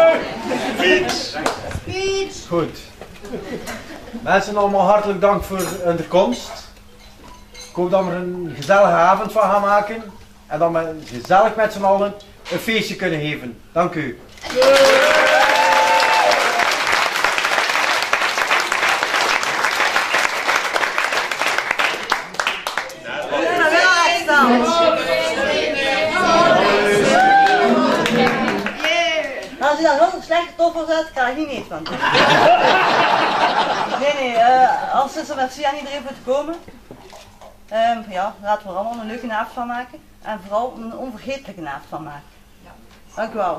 Goed. Mensen, allemaal hartelijk dank voor de komst. Ik hoop dat we er een gezellige avond van gaan maken. En dat we gezellig met z'n allen een feestje kunnen geven. Dank u. Als je dan wel een slechte toffel zet, kan ik niet eten van. Nee, als ze merci aan iedereen voor te komen. Ja, laten we er allemaal een leuke avond van maken. En vooral een onvergetelijke avond van maken. Dank u wel.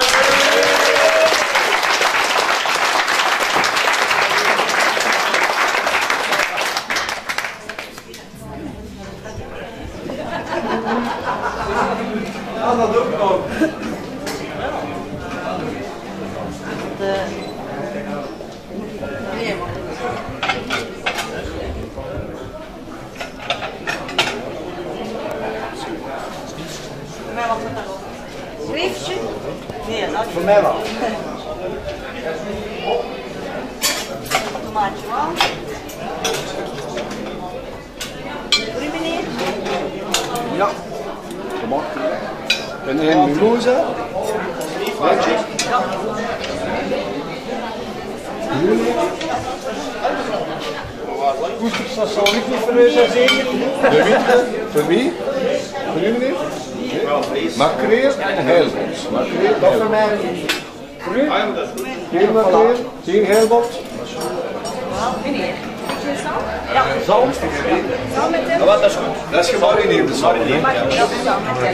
Ja, dat doe ik ook. Schriftje? Nee, dat voor mij wel. Tomaatje wel. Voor u meneer? Ja. Tomaat. En een mimosa. Wijntje. Ja. Koesters, dat zal niet voor u zijn zeker? De witte. Voor wie? Voor u meneer? Makreel en heilbot. Makreel, Dat voor mij. Voor u? geen makreel, geen heilbot. Meneer. Ja, Zalm. Ja, wat, dat is goed. Dat is gemarineerd. dat is dan met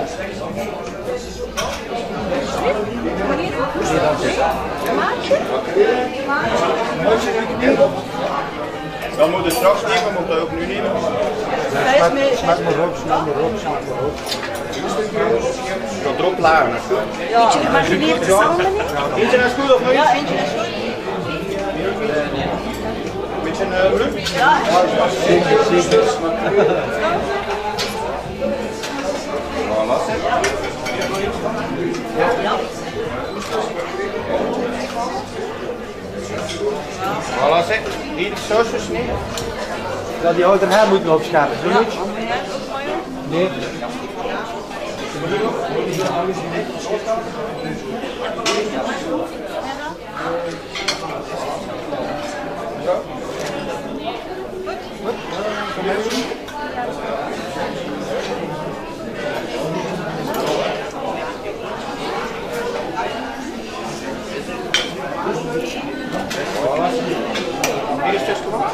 Dan moet je straks nemen, moet je ook nu nemen. Smaak maar op, smaak maar op, smaak maar op. Tot erop lagen. Beetje gemarineerd zalm meneer? Eentje is goed of niet? Ja, eentje is goed. Een beetje een rug? Ja, Zeker, zeker. Voilà. Voilà, zeg. Hier de sausjes niet. Dat die ouder her moeten opschapen, zo niet? Nee. Hier is het gewoon.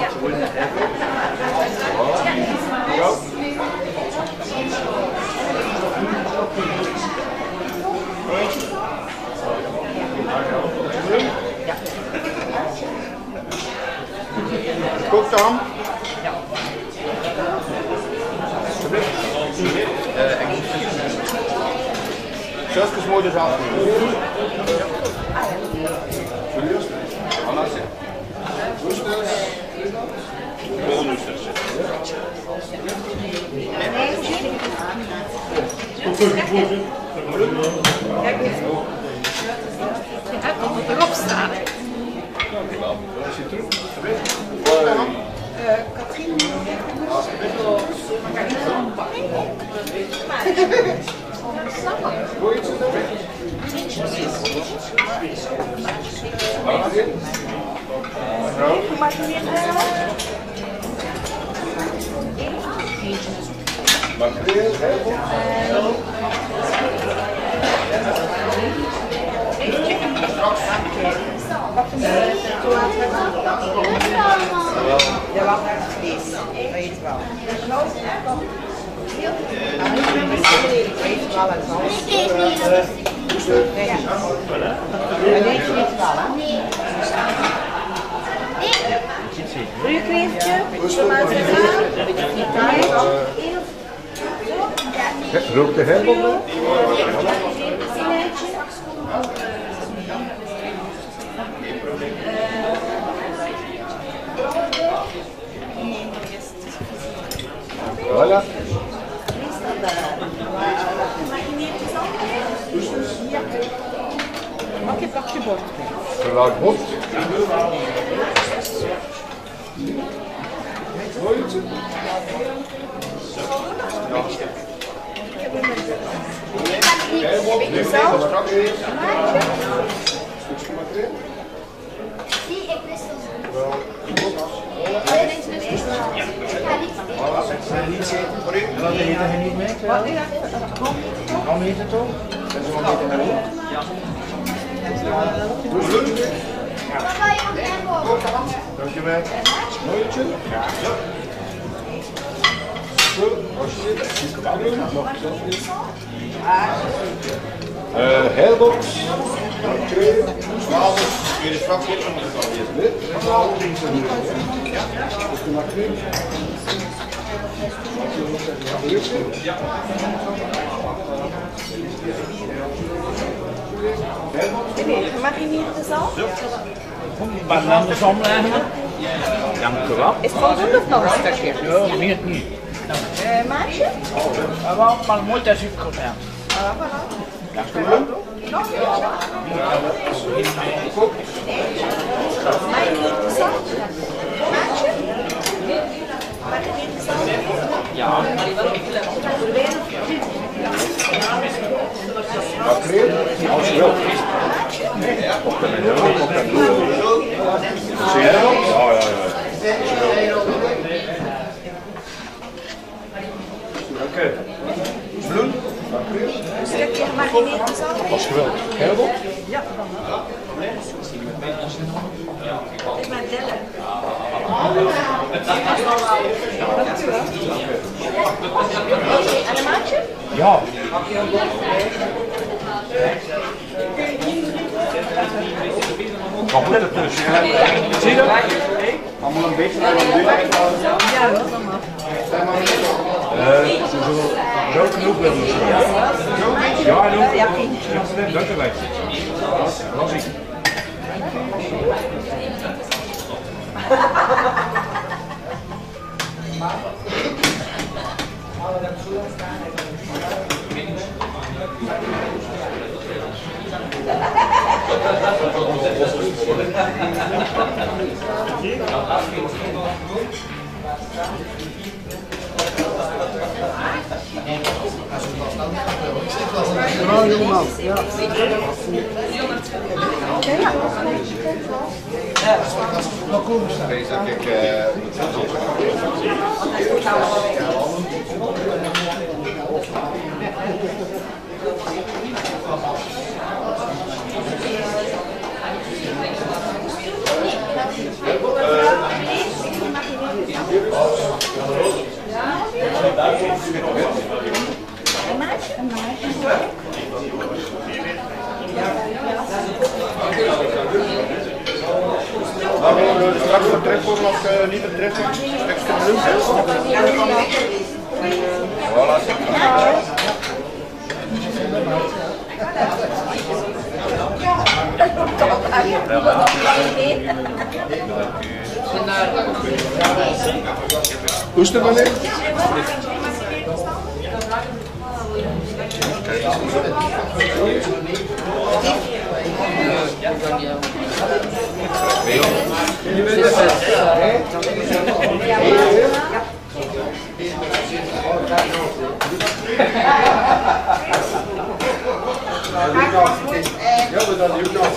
Kookt dan. Sausjes moet dus afnemen. Voilà, zeg. Bonussen. Dat moet erop staan. Katrien. Makreel, heilbot. Ja, wacht even vlees. Dat eet wel. Eet wel en zo. Ja. En eet je niet wel, hè? Nee. Rugkreeftje, tomaten en zaal, een beetje frituur. Rook de heilbot mee? Voilà. Oké. je pakt je bord. Geraakt bord. Mooitje. Zie, ik wist het. Wat heet er niet mee? Waarom heet het toch? Dankjewel. Mooitje. Helbox. Kun je de straks hier Mag je niet in de zaal? Wat andersom leggen? Dank u wel. Is het voldoende of nog een stukje? Ja, meer niet. Maatje? Wel, maar moet dat zoek goed hebben. Mag je niet in de zaal? Maatje? Mag je niet in de zaal? Ja. Makreel, als je wilt. Zie je dat? Ja, ja, ja. Oké. Bloem. Makreel. Een stukje mag je niet in de zaal? Als je wilt. Herbel. Ja, dan wel. Ik ben Delle. En een maatje? Ja. Wat moet er tussen? Zie je dat? allemaal een beetje. Ja, dat dan wel. Zo genoeg willen we zo. Ja, doe. Ja, Dank u wel. Rosie. Nou, jongeman. Ja. Wat kom je staan? Deze heb ik... Maar we straks een treffen nog niet een treffen. Extra bloem. Voilà. Oester meneer? Ja, we dan nu nog.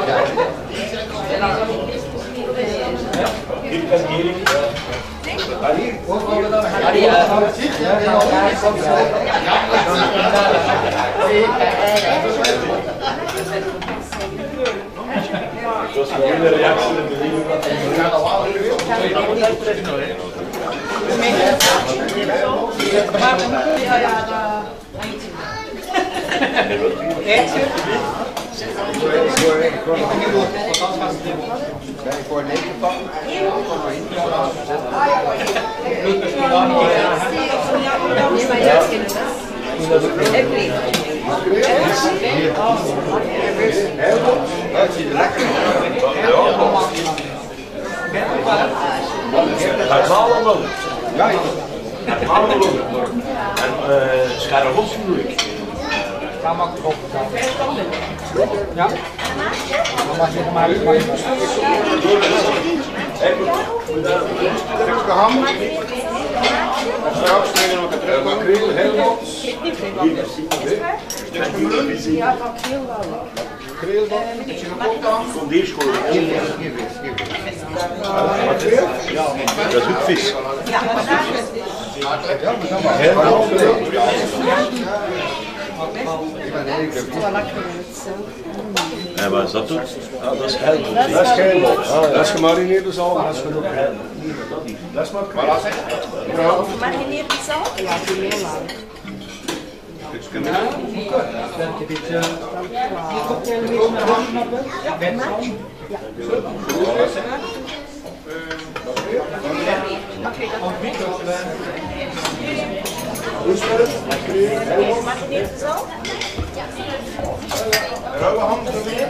Dat was een reactie. Voor 9 pakken. Het ziet er lekker Het allemaal. Ja, Het allemaal. En scherre los bedoel ik. Ga maar erop. Ja? Dan mag je maar uit. Stukje ham. Straks makreel, helemaal. Ja, makreel wel. Makreel dan. Heb je nog op dan? Fondeerschool. Makreel? Ja, dat is ook vis. Ja, maar dan maar helemaal. En wat is dat toen? Oh, dat is helder. Dat is helemaal. Dat is gemarineerde zalm. Dat is genoeg. Dat is makreel. Gemarineerde zalm? Ja, die heel lang. Rauwe ham.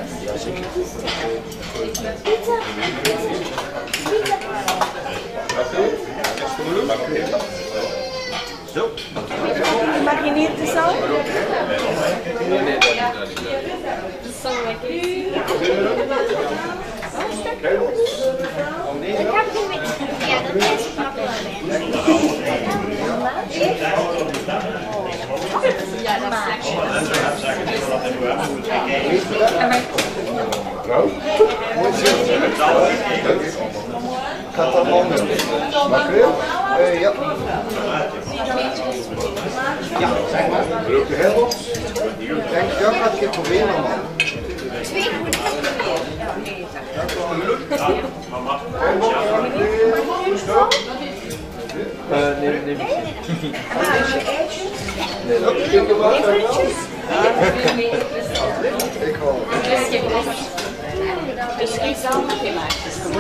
Zo. Gemarineerde zalm? Ik heb geen beetje. Ja, dat is makkelijk. Ja, dat Gaat dat anders? Makreel? Ja. Ja, zeg maar. Rook je helemaal? Denk je, gaat een keer proberen allemaal. twee moet Neem Ik wel. Dus ik zal nog gemaakt.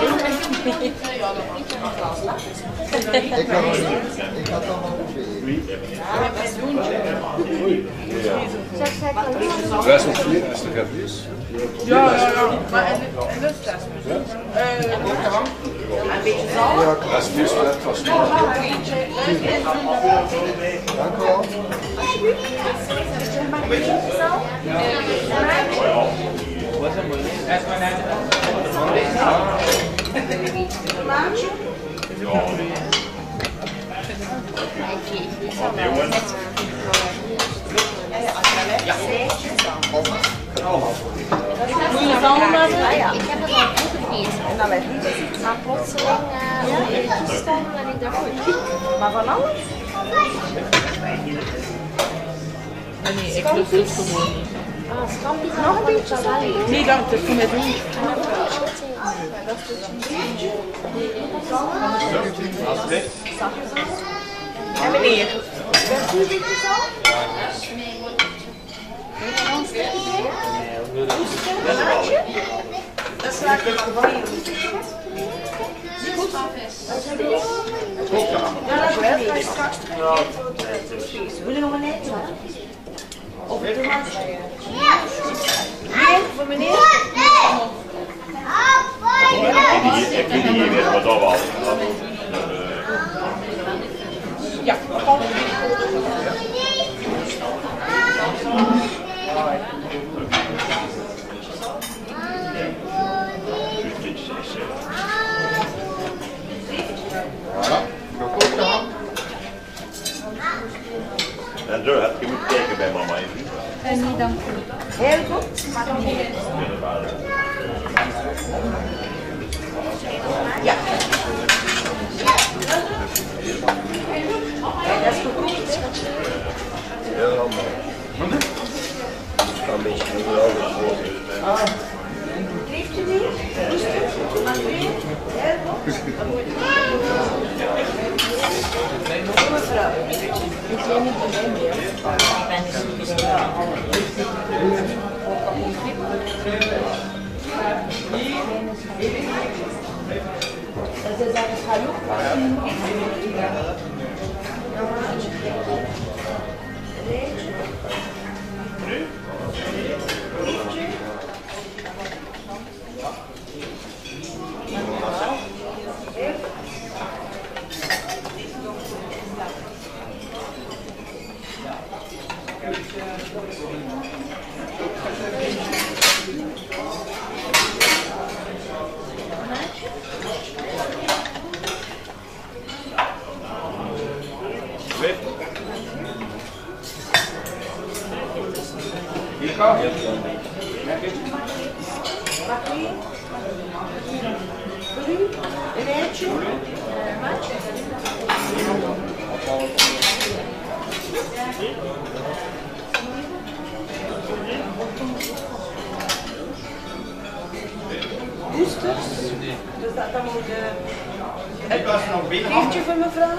Ik kan nog niet. Ik ga het allemaal proberen. Dat is nog flink, als het gaat is. Ja. Maar en dat is dat. Een beetje zalm. Ja, dat is dus net vast. Dank u wel. Moet je zalm laten? Ja, ik heb het al goed gegeten. En dan even. Maar plotseling eventjes stonden en ik dacht, Maar van alles? Nee, ik lust het gewoon niet. ah, scampi nog een beetje zout. Nee, dat is met doen. En meneer? Dat is waar ik van wil je nog een eten? Of doe maar. Nee, voor meneer? Ik weet niet meer wat dat was. Ja, En zo had je moeten kijken bij mama even. en niet dan. Heel goed, maar dan niet. Ja. Dat is goed. Heel handig. Een beetje Heeft u die? Rustig. Maar weer. Heel goed. Mevrouw. Ik weet niet van mij meer. Ik ben dus niet dat is eigenlijk hallo. Voor u, een eitje. Oesters. Dus dat moet een biertje voor mevrouw.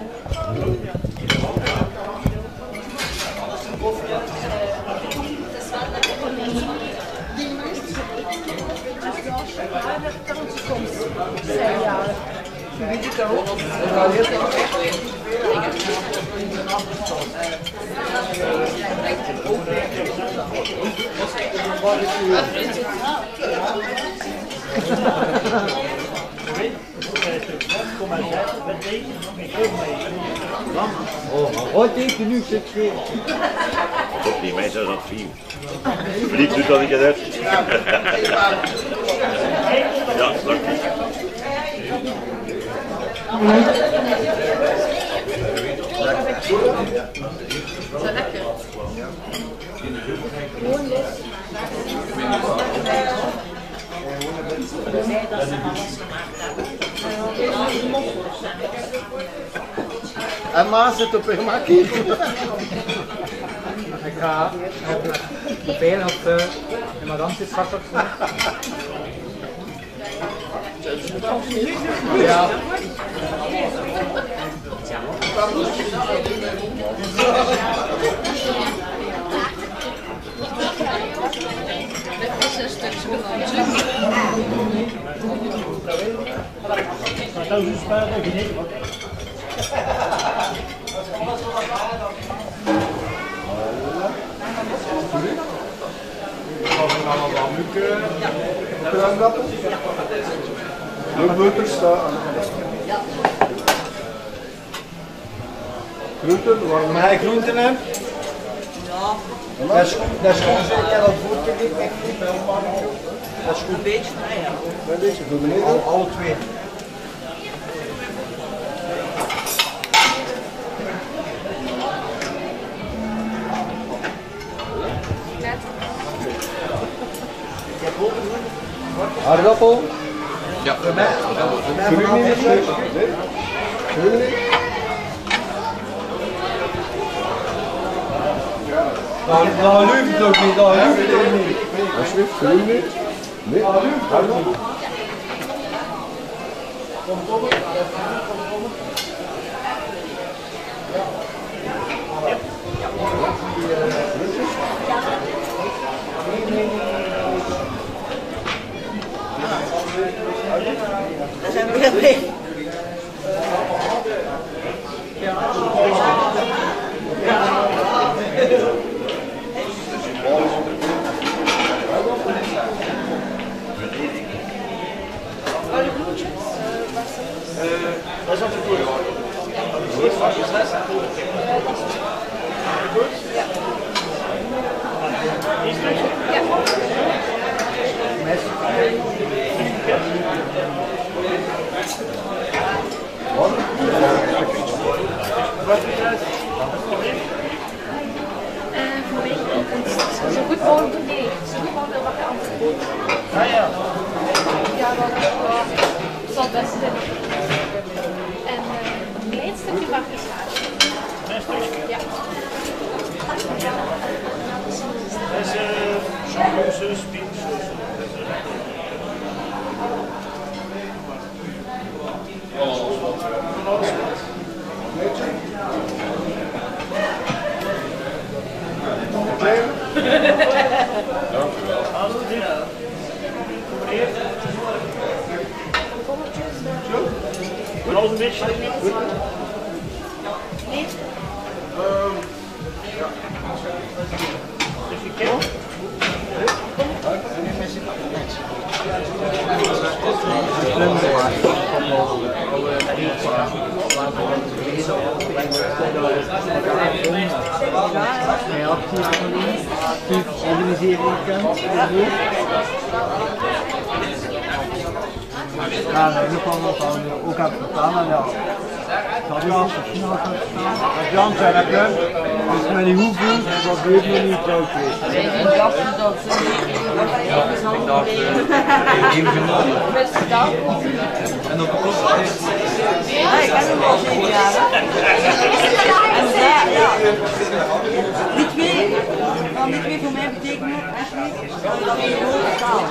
Wat denk je nu? Toch niet, mij zijn dat 4. Verliefd doet dat ik het heb. Ja, dank u. Zo lekker. En Maas zit op een makkie. Ik ga veel op de madame zit straks op. Ja. Met een stukje gewoon. Maar dat is een spel dat je niet wordt. De butter staat. Groenten, waarom? Maar hij groenten hebt? Ja. Dat is gewoon zo, ik heb dat voorkeur niet echt niet bij opmaken. Dat is goed. Een beetje, ja. Bij deze, voor beneden? Alle twee. Aardappel? Ja. Voor mij Voor u niet? Nee? Voor u niet? Dat lukt ook niet, dat lukt ook niet. Alsjeblieft, voor u niet? Nee? Aardappel? Daar zijn we weer mee. Dat is onze koer. Goed, vast is les. Goed? Ja. Is het? Ja. Mes. Wat? Wat is het? Voor mij zo goed mogelijk doen. Nee, zo goed mogelijk wat anders. Ah ja. Ja, dat zal het beste zijn. En een klein stukje varkenshaas. Een stukje? Ja. Dat is champignons, spinazie. Dank u wel. Alles een beetje. Nee. Ja. Dus je kent. Ja, dat is ook allemaal van ook aan het vertalen. Jan zei dat je, dus met die hoeven, dat weet nog niet zo geweest. Ik dacht dat even genomen. En op de klok is Ja, ik ken hem al 7 jaar. En ja, die twee voor mij betekenen echt niet dat je gewoon betaalt.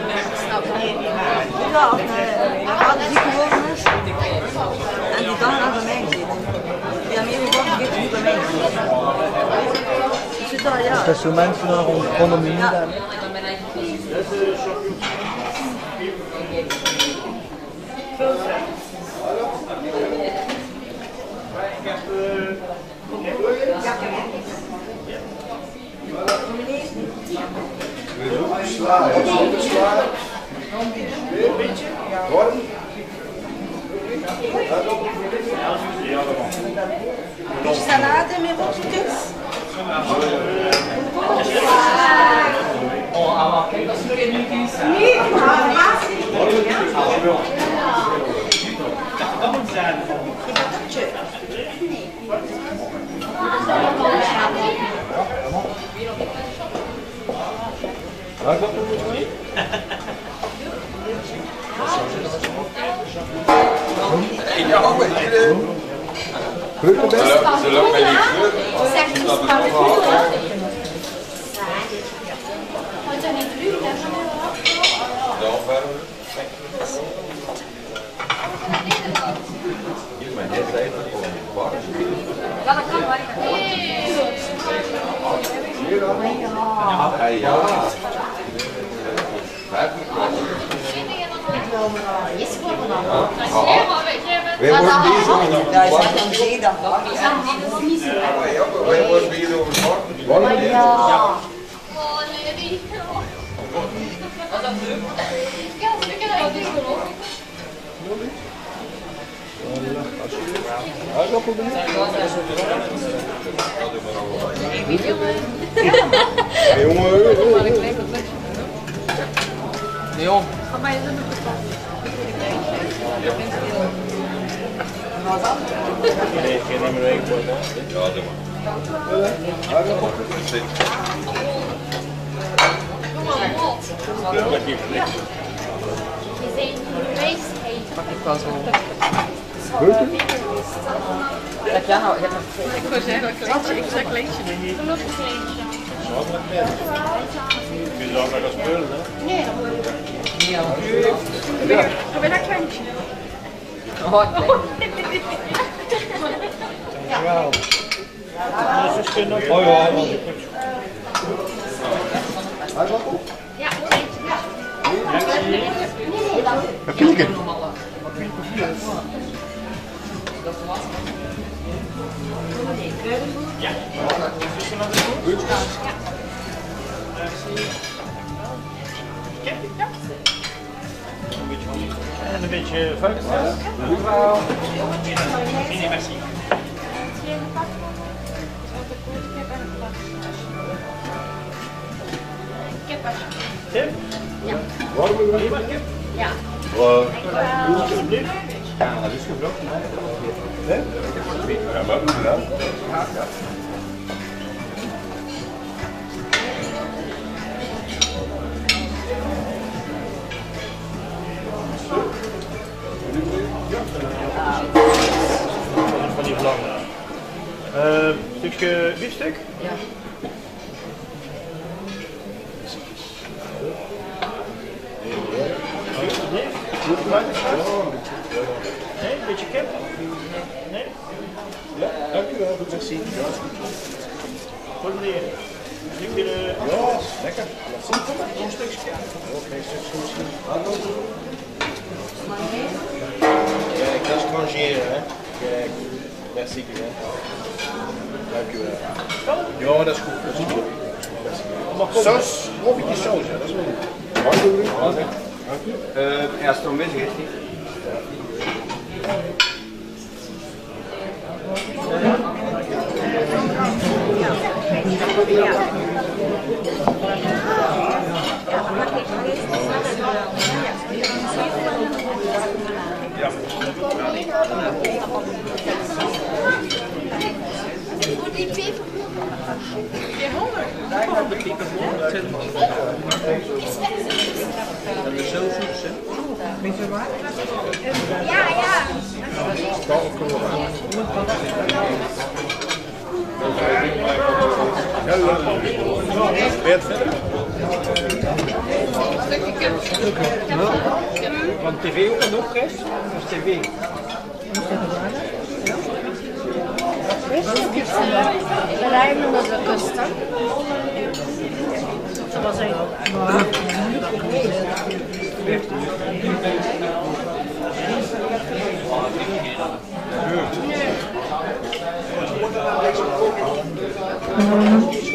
Ja, als mijn vader ziek geworden is en die dan naar bij mij gezeten. Die Amerika geeft niet bij mij gezeten. Dus dat, ja. Dat is zo mensen naar ons economie. Ja. Sla, sla. Een beetje. Warm. Beetje salade met worteltjes. oh, aber kijk, dat is een keer niet eens. Nee, maar Ze loopt met die kleur. Wij worden bezig. ja, is echt een zee dan. Wij worden bezig over het warm. Ja. Oh nee, die. Was dat leuk? Ja, ik heb dat niet geloofd. Hey, jongen. Leon. Van mij is het nog gepakt. Geen nummer 1 voor hè? Ja, doe maar. Kom maar, wat? Dat wordt niet verlicht. Je zei race heet. Mag ik wel zo. Dat jij nou, je hebt Ik wou zeggen, een kleintje, ik zei kleintje. Nog een kleintje. Kun je zo nog gaan spelen hè? Nee, dat moet je. Ja. Probeer dat kleintje. Oh, klein. Oh ja. Ja, kleintje. Pieken. En een beetje vuil. Nee, merci. Tim? Warm we Ja. Ja, dat is gebroken. Nee? Ja, maar goed gedaan. Van die vlam. Stukje biefstuk? Ja. Nee? Nee, een beetje kip? Nee? Ja, dankjewel. Goed merci. Goed meneer. Ja, lekker. Een stukje. Geen stukje misschien. Kijk, dat is crangeren, hè. Kijk, merci, hè. Dankjewel. Ja, dat is goed. Dat is goed. Saus, of een saus, hè. Dat is wel goed. Wat doen we? Eerst om bezig is niet. Ja. Ja, ja. Ben je het verder? Van tv ook nog Chris? Of tv? We rijden naar de kust. Dat was een. Ja.